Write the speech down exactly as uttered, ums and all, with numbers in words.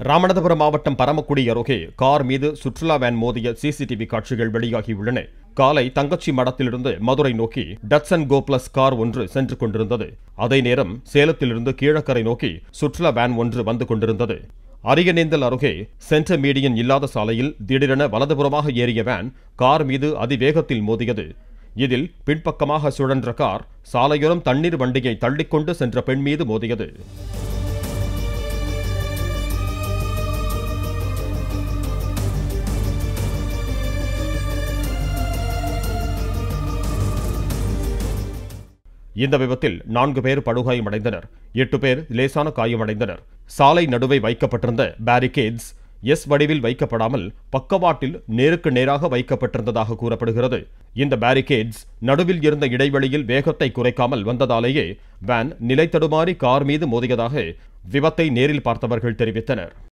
ராமநாதபுரம் மாவட்டம் பரமக்குடி அருகே கார் மீது சுற்றுலா வேன் மோதிய சிசிடிவி காட்சிகள் வெளியாகியுள்ளன. காலை தங்கச்சி மடத்திலிருந்து மதுரை நோக்கி டட்சன் கோ பிளஸ் கார் ஒன்று சென்று கொண்டிருந்தது. அதே நேரம் சேலத்திலிருந்து கீழக்கரை நோக்கி சுற்றுலா வேன் ஒன்று வந்து கொண்டிருந்தது. அரியநேந்தல் அருகே சென்டர் மீடியன் இல்லாத சாலையில் திடீரென வலதுபுறமாக ஏறிய வேன் கார் மீது அதிவேகத்தில் மோதியது. இதில் பின்பக்கமாக சுழன்ற கார் சாலையோரம் தண்ணீர் வண்டியை தள்ளிக்கொண்டு சென்ற பெண் மீது மோதியது. இந்த விபத்தில் நான்கு பேர் படுகாயமடைந்தனர். எட்டு பேர் லேசான காயமடைந்தனர். சாலை நடுவே வைக்கப்பட்டிருந்த பேரிகேட்ஸ் எஸ் வடிவில் வைக்கப்படாமல் பக்கவாட்டில் நேருக்கு நேராக வைக்கப்பட்டிருந்ததாக கூறப்படுகிறது. இந்த பேரிகேட்ஸ் நடுவில் இருந்த இடைவெளியில் வேகத்தை குறைக்காமல் வந்ததாலேயே வேன் நிலை தடுமாறி கார் மீது மோதியதாக விபத்தை நேரில் பார்த்தவர்கள் தெரிவித்தனர்.